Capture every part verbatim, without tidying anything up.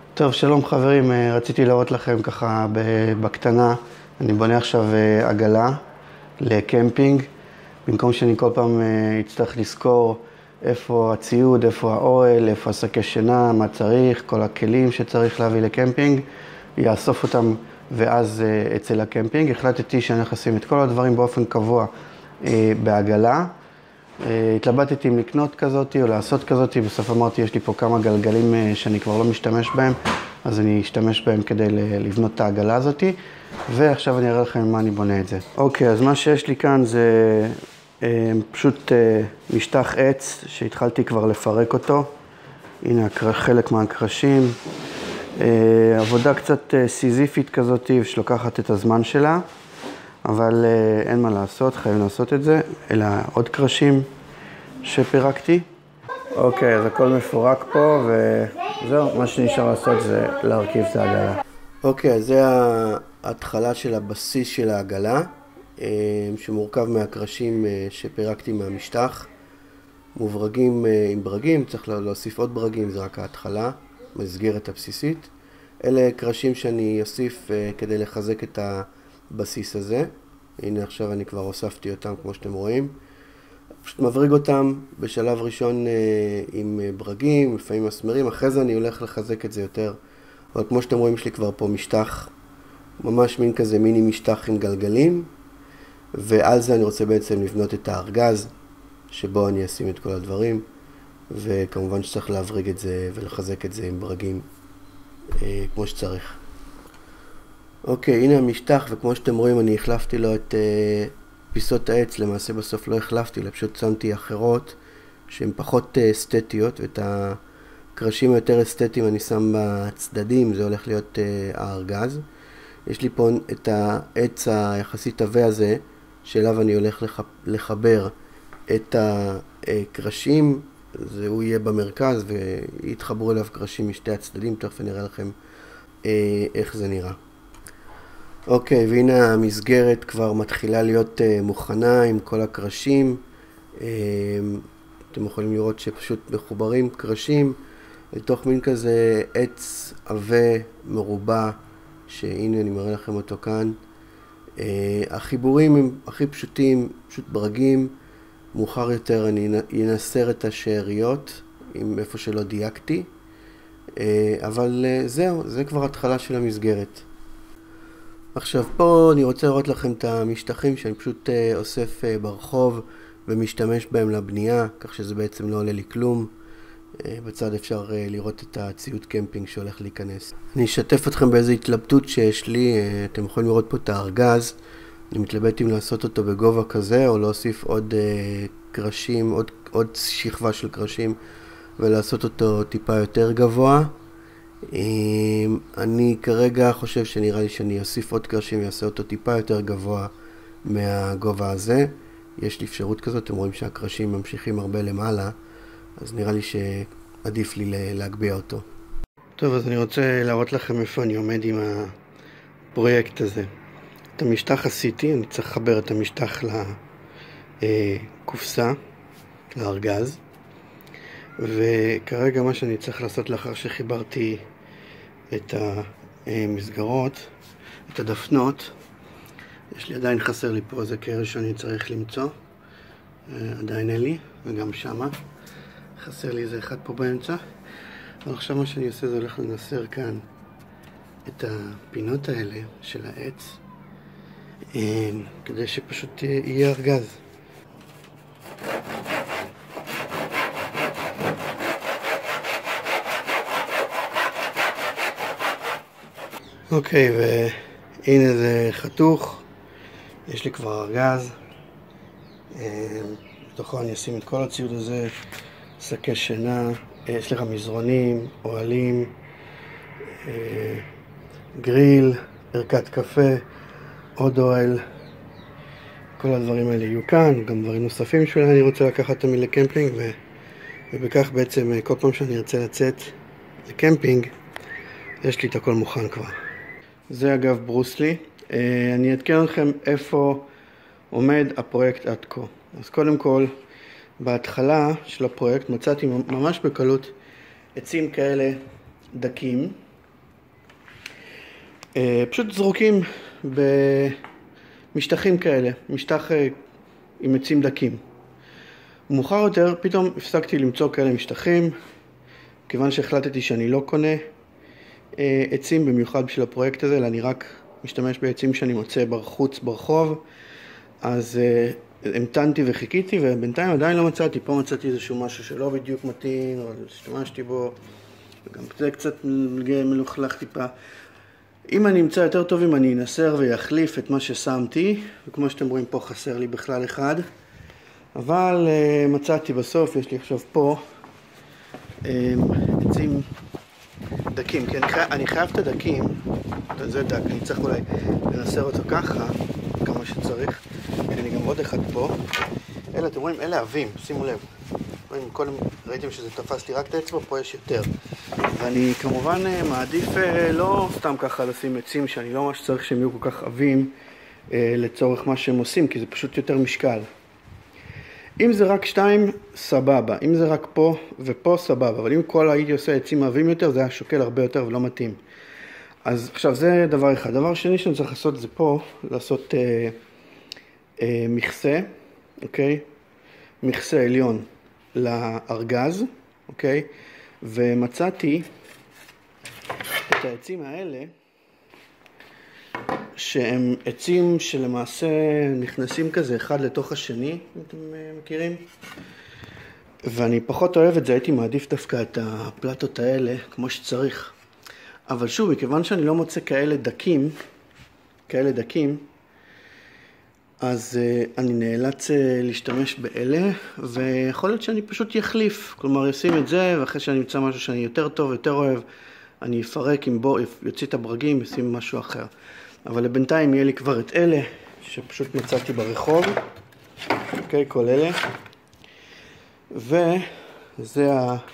טוב, שלום חברים, רציתי להראות לכם ככה בקטנה. אני בונה עכשיו עגלה לקמפינג. במקום שאני כל פעם אצטרך לזכור איפה הציוד, איפה האוהל, איפה השקי שינה, מה צריך, כל הכלים שצריך להביא לקמפינג, יאסוף אותם ואז אצל הקמפינג. החלטתי שאני הולך לשים את כל הדברים באופן קבוע בעגלה. התלבטתי אם לקנות כזאת או לעשות כזאת, בסוף אמרתי יש לי פה כמה גלגלים שאני כבר לא משתמש בהם, אז אני אשתמש בהם כדי לבנות את העגלה הזאת, ועכשיו אני אראה לכם מה אני בונה את זה. אוקיי, אז מה שיש לי כאן זה פשוט משטח עץ שהתחלתי כבר לפרק אותו. הנה חלק מהקרשים, עבודה קצת סיזיפית כזאת שלוקחת את הזמן שלה, אבל אין מה לעשות, חייבים לעשות את זה. אלה עוד קרשים שפירקתי. אוקיי, אז הכל מפורק פה, וזהו, מה שנשאר לעשות זה להרכיב את העגלה. אוקיי, אז זה ההתחלה של הבסיס של העגלה, שמורכב מהקרשים שפירקתי מהמשטח. מוברגים עם ברגים, צריך להוסיף עוד ברגים, זה רק ההתחלה, מסגרת הבסיסית. אלה קרשים שאני אוסיף כדי לחזק את הבסיס הזה. הנה עכשיו אני כבר הוספתי אותם כמו שאתם רואים. פשוט מבריג אותם בשלב ראשון עם ברגים, לפעמים מסמרים, אחרי זה אני הולך לחזק את זה יותר. אבל כמו שאתם רואים יש לי כבר פה משטח, ממש מין כזה מיני משטח עם גלגלים, ועל זה אני רוצה בעצם לבנות את הארגז, שבו אני אשים את כל הדברים, וכמובן שצריך להבריג את זה ולחזק את זה עם ברגים כמו שצריך. אוקיי, הנה המשטח, וכמו שאתם רואים אני החלפתי לו את uh, פיסות העץ. למעשה בסוף לא החלפתי, אלא פשוט שמתי אחרות שהן פחות uh, אסתטיות, ואת הקרשים היותר אסתטיים אני שם בצדדים, זה הולך להיות uh, הארגז. יש לי פה את העץ היחסית עבה הזה, שאליו אני הולך לח... לחבר את הקרשים, זה הוא יהיה במרכז ויתחברו אליו קרשים משתי הצדדים, תכף אני אראה לכם uh, איך זה נראה. אוקיי, והנה המסגרת כבר מתחילה להיות uh, מוכנה עם כל הקרשים. Uh, אתם יכולים לראות שפשוט מחוברים קרשים לתוך מין כזה עץ עבה מרובע, שהנה אני מראה לכם אותו כאן. Uh, החיבורים הם הכי פשוטים, פשוט ברגים. מאוחר יותר אני אנסר את השאריות עם איפה שלא דייקתי. Uh, אבל uh, זהו, זה כבר התחלה של המסגרת. עכשיו פה אני רוצה לראות לכם את המשטחים שאני פשוט uh, אוסף uh, ברחוב ומשתמש בהם לבנייה, כך שזה בעצם לא עולה לי כלום. Uh, בצד אפשר uh, לראות את הציוד קמפינג שהולך להיכנס. אני אשתף אתכם באיזו התלבטות שיש לי. uh, אתם יכולים לראות פה את הארגז. אני מתלבט אם לעשות אותו בגובה כזה או להוסיף עוד uh, קרשים, עוד, עוד שכבה של קרשים ולעשות אותו טיפה יותר גבוה. אני כרגע חושב שנראה לי שאני אוסיף עוד קרשים ויעשה אותו טיפה יותר גבוה מהגובה הזה. יש לי אפשרות כזאת, אתם רואים שהקרשים ממשיכים הרבה למעלה, אז נראה לי שעדיף לי להגביה אותו. טוב, אז אני רוצה להראות לכם איפה אני עומד עם הפרויקט הזה. את המשטח עשיתי, אני צריך לחבר את המשטח לקופסה, לארגז. וכרגע מה שאני צריך לעשות לאחר שחיברתי את המסגרות, את הדפנות, יש לי עדיין חסר לי פה איזה קרש שאני צריך למצוא, עדיין אין לי, וגם שמה חסר לי איזה אחד פה באמצע. אבל עכשיו מה שאני עושה זה הולך לנסר כאן את הפינות האלה של העץ, כדי שפשוט יהיה ארגז. אוקיי, והנה זה חתוך, יש לי כבר ארגז, בתוכו אני אשים את כל הציוד הזה, שקי שינה, יש לך מזרונים, אוהלים, גריל, ערכת קפה, עוד אוהל, כל הדברים האלה יהיו כאן, גם דברים נוספים שאולי אני רוצה לקחת אותם לקמפינג, ובכך בעצם כל פעם שאני ארצה לצאת לקמפינג, יש לי את הכל מוכן כבר. זה אגב ברוסלי. אני אתקן לכם איפה עומד הפרויקט עד כה. אז קודם כל, בהתחלה של הפרויקט מצאתי ממש בקלות עצים כאלה דקים, פשוט זרוקים במשטחים כאלה, משטח עם עצים דקים. מאוחר יותר פתאום הפסקתי למצוא כאלה משטחים, כיוון שהחלטתי שאני לא קונה עצים במיוחד בשביל הפרויקט הזה, אלא אני רק משתמש בעצים שאני מוצא בחוץ ברחוב. אז המתנתי וחיכיתי, ובינתיים עדיין לא מצאתי. פה מצאתי איזשהו משהו שלא בדיוק מתאים, אבל השתמשתי בו, וגם זה קצת מלוכלך טיפה. אם אני אמצא יותר טוב, אם אני אנסר ויחליף את מה ששמתי, וכמו שאתם רואים פה חסר לי בכלל אחד, אבל uh, מצאתי בסוף, יש לי עכשיו פה um, עצים דקים, כי אני חייב, אני חייב את הדקים, זה דק, אני צריך אולי לנסר אותו ככה, כמה שצריך, כי אני גם עוד אחד פה. אלה, אתם רואים, אלה עבים, שימו לב. קודם ראיתם שזה תפס לי רק את האצבע, פה יש יותר. ואני כמובן מעדיף לא סתם ככה לשים עצים שאני לא ממש צריך שהם יהיו כל כך עבים לצורך מה שהם עושים, כי זה פשוט יותר משקל. אם זה רק שתיים, סבבה. אם זה רק פה ופה, סבבה. אבל אם כל הייתי עושה עצים עבים יותר, זה היה שוקל הרבה יותר ולא מתאים. אז עכשיו זה דבר אחד. דבר שני שאני צריך לעשות זה פה, לעשות אה, אה, מכסה, אוקיי? מכסה עליון לארגז, אוקיי? ומצאתי את העצים האלה, שהם עצים שלמעשה נכנסים כזה אחד לתוך השני, אם אתם מכירים. ואני פחות אוהב את זה, הייתי מעדיף דווקא את הפלטות האלה כמו שצריך. אבל שוב, מכיוון שאני לא מוצא כאלה דקים, כאלה דקים, אז uh, אני נאלץ uh, להשתמש באלה, ויכול להיות שאני פשוט יחליף. כלומר, אשים את זה, ואחרי שאני אמצא משהו שאני יותר טוב, יותר אוהב, אני אפרק עם בו, יוציא את הברגים, אשים משהו אחר. אבל לבינתיים יהיה לי כבר את אלה, שפשוט מצאתי ברחוב. אוקיי, כל אלה. וזה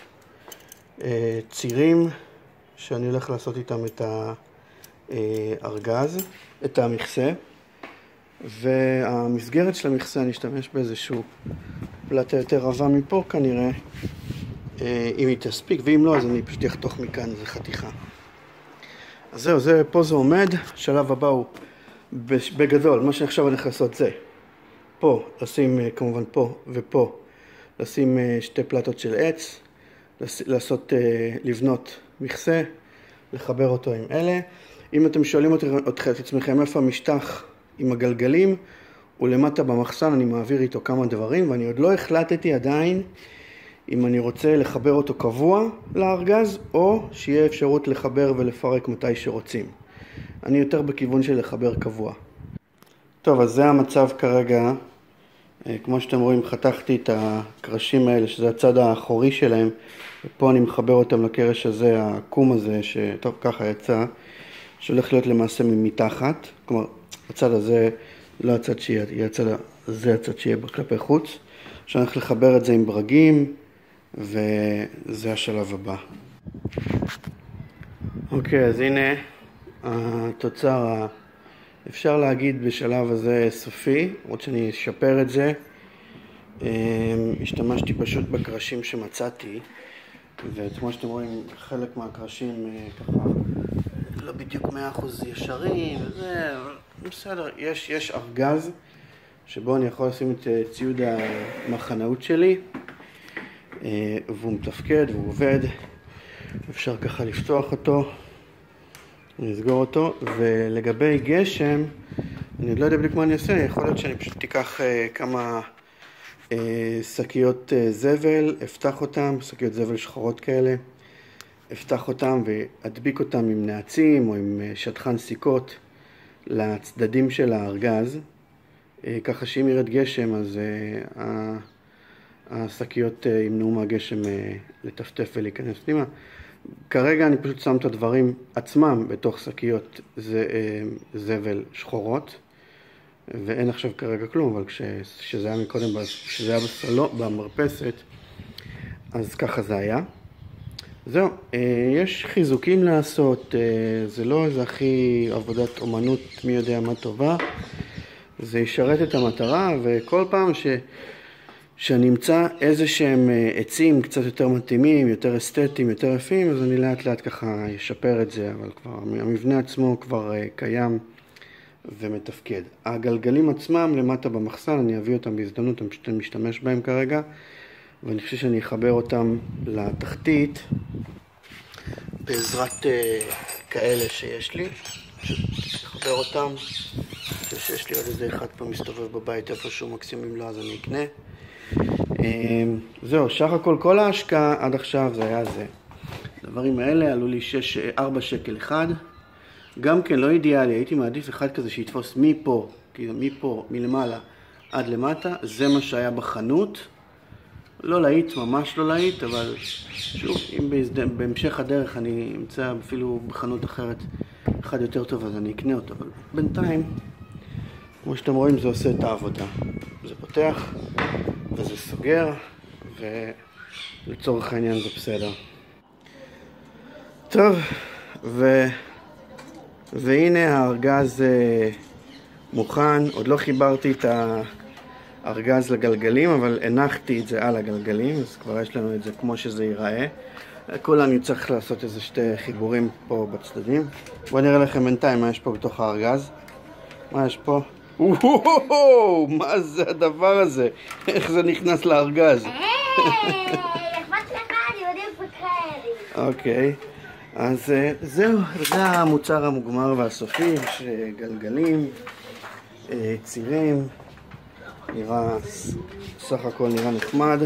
הצירים שאני הולך לעשות איתם את הארגז, את המכסה. והמסגרת של המכסה אני אשתמש באיזשהו פלטה יותר רבה מפה כנראה, אם היא תספיק, ואם לא אז אני פשוט אחתוך מכאן איזה חתיכה. אז זהו, זה, פה זה עומד. השלב הבא הוא בגדול, מה שעכשיו אני הולך לעשות זה פה, לשים כמובן פה ופה, לשים שתי פלטות של עץ, לעשות, לבנות מכסה, לחבר אותו עם אלה. אם אתם שואלים אתכם את עצמכם איפה המשטח עם הגלגלים, ולמטה במחסן אני מעביר איתו כמה דברים, ואני עוד לא החלטתי עדיין אם אני רוצה לחבר אותו קבוע לארגז, או שיהיה אפשרות לחבר ולפרק מתי שרוצים. אני יותר בכיוון של לחבר קבוע. טוב, אז זה המצב כרגע. כמו שאתם רואים, חתכתי את הקרשים האלה, שזה הצד האחורי שלהם, ופה אני מחבר אותם לקרש הזה, העקום הזה, שטוב, ככה יצא, שהולך להיות למעשה מתחת. כלומר, הצד הזה, לא הצד שיהיה, הצד הזה הצד שיהיה כלפי חוץ. עכשיו אני הולך לחבר את זה עם ברגים, וזה השלב הבא. אוקיי, אז הנה התוצר, אפשר להגיד בשלב הזה סופי, עוד שאני אשפר את זה. השתמשתי פשוט בקרשים שמצאתי, וכמו שאתם רואים, חלק מהקרשים ככה לא בדיוק מאה אחוז ישרים, וזה בסדר. יש, יש ארגז שבו אני יכול לשים את ציוד המחנאות שלי, והוא מתפקד והוא עובד. אפשר ככה לפתוח אותו, נסגור אותו. ולגבי גשם, אני לא יודע בדיוק מה אני אעשה, יכול להיות שאני פשוט תיקח כמה שקיות זבל, אפתח אותם, שקיות זבל שחורות כאלה, אפתח אותם ואדביק אותם עם נעצים או עם שטחן סיכות לצדדים של הארגז, ככה שאם ירד גשם אז השקיות ימנעו מהגשם לטפטף ולהיכנס פנימה. כרגע אני פשוט שם את הדברים עצמם בתוך שקיות זבל שחורות, ואין עכשיו כרגע כלום, אבל כשזה היה מקודם, כשזה היה בסלון, במרפסת, אז ככה זה היה. זהו, יש חיזוקים לעשות, זה לא איזה הכי עבודת אומנות מי יודע מה טובה, זה ישרת את המטרה, וכל פעם שאני אמצא איזה שהם עצים קצת יותר מתאימים, יותר אסתטיים, יותר יפים, אז אני לאט לאט ככה אשפר את זה, אבל כבר המבנה עצמו כבר קיים ומתפקד. הגלגלים עצמם למטה במחסן, אני אביא אותם בהזדמנות, אני פשוט משתמש בהם כרגע, ואני חושב שאני אחבר אותם לתחתית בעזרת uh, כאלה שיש לי. אחבר אותם, שיש לי עוד איזה אחד פה מסתובב בבית איפשהו, מקסימים לא, אז אני אקנה. Um, זהו, שח הכל, כל ההשקעה עד עכשיו זה היה זה. הדברים האלה עלו לי שש, ארבע שקל אחד. גם כן לא אידיאלי, הייתי מעדיף אחד כזה שיתפוס מפה, כאילו מפה, מלמעלה עד למטה. זה מה שהיה בחנות. לא להיט, ממש לא להיט, אבל שוב, אם בהמשך הדרך אני אמצא אפילו בחנות אחרת אחד יותר טוב, אז אני אקנה אותו. אבל בינתיים, כמו שאתם רואים, זה עושה את העבודה. זה פותח וזה סוגר, ולצורך העניין זה בסדר. טוב, ו... והנה הארגז מוכן. עוד לא חיברתי את הארגז לגלגלים, אבל הנחתי את זה על הגלגלים, אז כבר יש לנו את זה כמו שזה ייראה. כולה אני צריך לעשות איזה שתי חיבורים פה בצדדים. בואו נראה לכם בינתיים מה יש פה בתוך הארגז. מה יש פה? וואו, מה זה הדבר הזה? איך זה נכנס לארגז? היי, אכפת לך, אני יודעים פקרי. אוקיי. אז זהו, זה המוצר המוגמר והסופי, יש גלגלים, צירים, נראה, סך הכל נראה נחמד.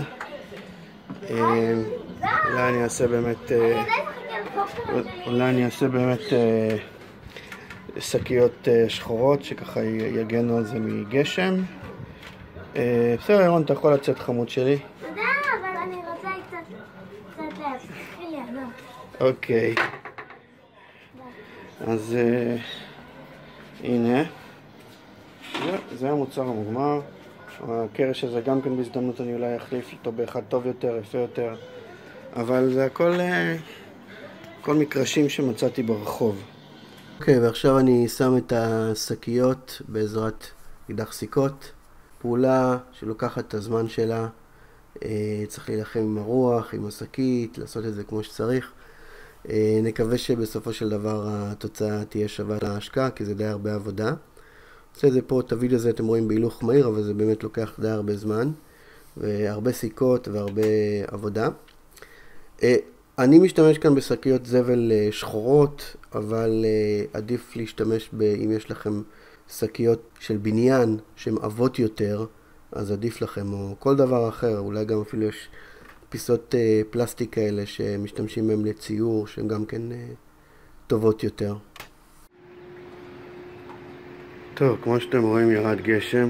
אולי אני אעשה באמת, אולי אני אעשה באמת שקיות שחורות שככה יגנו על זה מגשם. בסדר, ירון, אתה יכול לצאת חמוד שלי? תודה, אבל אני רוצה קצת, קצת להפחיל ליהנות. אוקיי. אז הנה. זה המוצר המוגמר. הקרש הזה גם כן בהזדמנות אני אולי אחליף אותו באחד טוב יותר, יפה יותר. אבל זה הכל, כל מקרשים שמצאתי ברחוב. אוקיי, ועכשיו אני שם את השקיות בעזרת אקדח סיכות. פעולה שלוקחת את הזמן שלה. צריך להילחם עם הרוח, עם השקית, לעשות את זה כמו שצריך. נקווה שבסופו של דבר התוצאה תהיה שווה להשקעה, כי זה די הרבה עבודה. עושה את זה פה, את הוידאו הזה אתם רואים בהילוך מהיר, אבל זה באמת לוקח די הרבה זמן, והרבה סיכות והרבה עבודה. אני משתמש כאן בשקיות זבל שחורות, אבל עדיף להשתמש ב, אם יש לכם שקיות של בניין שהן עבות יותר, אז עדיף לכם, או כל דבר אחר, אולי גם אפילו יש פיסות פלסטיק כאלה שמשתמשים בהם לציור, שהן גם כן טובות יותר. טוב, כמו שאתם רואים ירד גשם.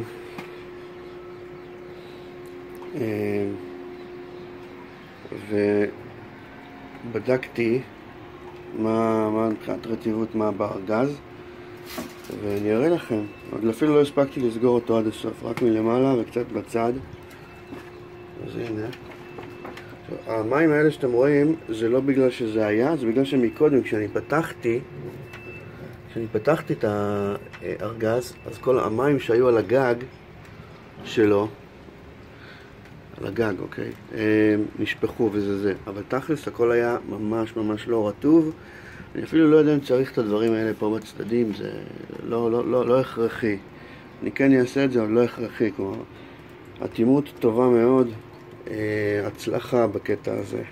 ובדקתי מה, מה מבחינת רטיבות מה בארגז, ואני אראה לכם. עוד אפילו לא הספקתי לסגור אותו עד הסוף, רק מלמעלה וקצת בצד. אז הנה. המים האלה שאתם רואים, זה לא בגלל שזה היה, זה בגלל שמקודם כשאני פתחתי, כשאני פתחתי את הארגז, אז כל המים שהיו על הגג שלו, על הגג, אוקיי, נשפכו וזה זה. אבל תכלס הכל היה ממש ממש לא רטוב. אני אפילו לא יודע אם צריך את הדברים האלה פה בצדדים, זה לא, לא, לא, לא הכרחי. אני כן אעשה את זה, אבל לא הכרחי. כלומר, התאימות טובה מאוד, הצלחה בקטע הזה.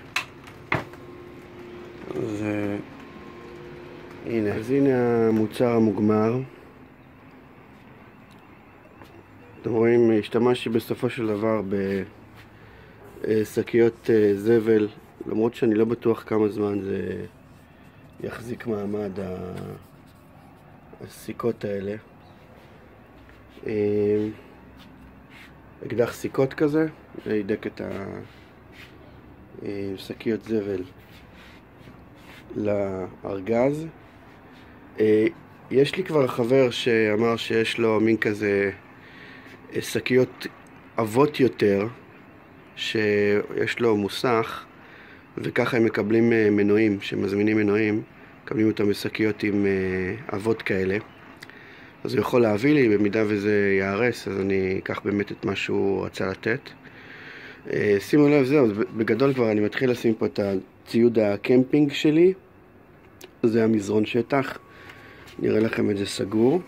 אז הנה, אז הנה המוצר המוגמר. אתם רואים, השתמשתי בסופו של דבר בשקיות זבל, למרות שאני לא בטוח כמה זמן זה יחזיק מעמד הסיכות האלה. אקדח סיכות כזה, להידק את השקיות זבל לארגז. יש לי כבר חבר שאמר שיש לו מין כזה שקיות עבות יותר, שיש לו מוסך, וככה הם מקבלים מנועים, שמזמינים מנועים, מקבלים אותם בשקיות עם עבות כאלה. אז הוא יכול להביא לי, במידה וזה יערס, אז אני אקח באמת את מה שהוא רצה לתת. שימו לב, זהו, בגדול כבר אני מתחיל לשים פה את הציוד הקמפינג שלי. זה המזרון שטח, נראה לכם את זה סגור.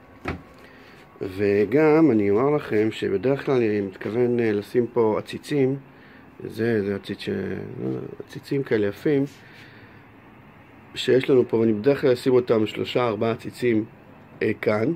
וגם אני אומר לכם שבדרך כלל אני מתכוון לשים פה עציצים. זה, זה עציץ ש... עציצים כאלה יפים שיש לנו פה, ואני בדרך כלל אשים אותם שלושה ארבעה עציצים אה, כאן.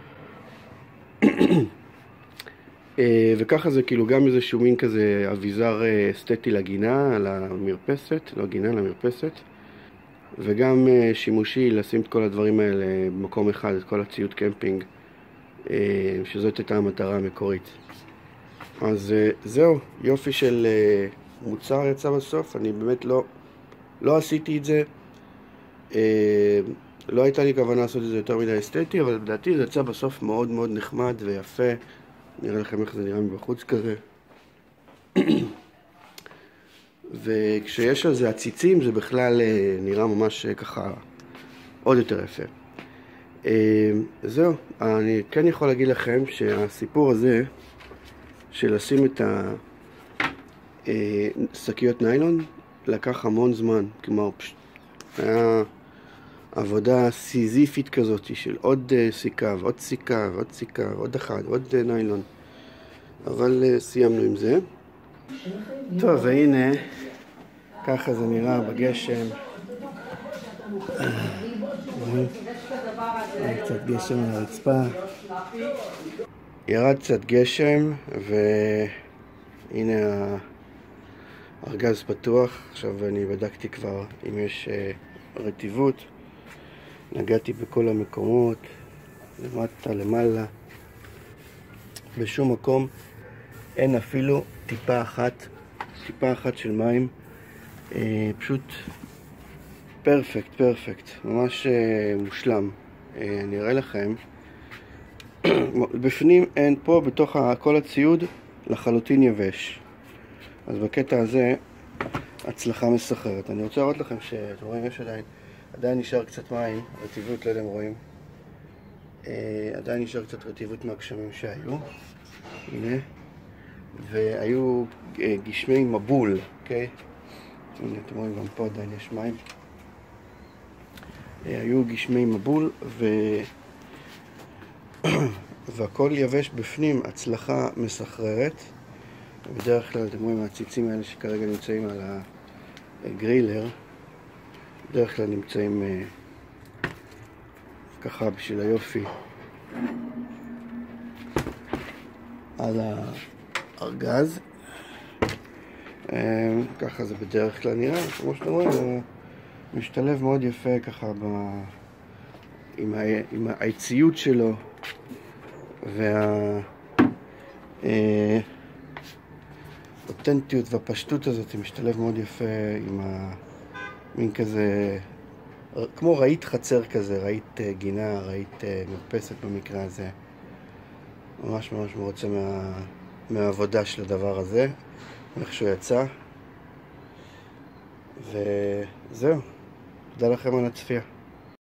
אה, וככה זה כאילו גם איזשהו מין כזה אביזר אה, אסתטי לגינה, על המרפסת, לא גינה, למרפסת. וגם אה, שימושי לשים את כל הדברים האלה במקום אחד, את כל הציוד קמפינג, אה, שזאת הייתה המטרה המקורית. אז אה, זהו, יופי של אה, מוצר יצא בסוף. אני באמת לא, לא עשיתי את זה. אה, לא הייתה לי כוונה לעשות את זה יותר מדי אסתטי, אבל לדעתי זה יצא בסוף מאוד מאוד נחמד ויפה. נראה לכם איך זה נראה מבחוץ כזה. וכשיש על זה עציצים זה בכלל אה, נראה ממש אה, ככה עוד יותר יפה. אה, זהו, אני כן יכול להגיד לכם שהסיפור הזה של לשים את השקיות ניילון לקח המון זמן. כלומר, פשוט היה עבודה סיזיפית כזאת של עוד סיכה ועוד סיכה ועוד סיכה ועוד אחד ועוד ניילון. אבל סיימנו עם זה. טוב, והנה ככה זה נראה בגשם. קצת גשם על הרצפה. ירד קצת גשם והנה הארגז פתוח. עכשיו אני בדקתי כבר אם יש רטיבות. נגעתי בכל המקומות, למטה, למעלה. בשום מקום אין אפילו טיפה אחת, טיפה אחת של מים. אה, פשוט פרפקט, פרפקט, ממש אה, מושלם. אה, אני אראה לכם. בפנים אין, פה בתוך כל הציוד לחלוטין יבש. אז בקטע הזה הצלחה מסחררת. אני רוצה לראות לכם שאתם רואים, יש עדיין, עדיין נשאר קצת מים, רטיבות, לא יודע אם רואים. אה, עדיין נשאר קצת רטיבות מהגשמים שהיו. הנה. והיו אה, גשמי מבול, אוקיי? הנה, אתם רואים, גם פה עדיין יש מים. אה, היו גשמי מבול, ו... והכל יבש בפנים, הצלחה מסחררת. בדרך כלל אתם רואים הציצים האלה שכרגע נמצאים על הגרילר, בדרך כלל נמצאים אה, ככה בשביל היופי על הארגז. אה, ככה זה בדרך כלל נראה, כמו שאתם רואים, הוא משתלב מאוד יפה ככה ב... עם, ה... עם העציות שלו וה... אה, אותנטיות והפשטות הזאת משתלב מאוד יפה עם המין כזה, כמו ראית חצר כזה, ראית גינה, ראית מרפסת במקרה הזה. ממש ממש מרוצה מה, מהעבודה של הדבר הזה, איך שהוא יצא. וזהו, תודה לכם על הצפייה.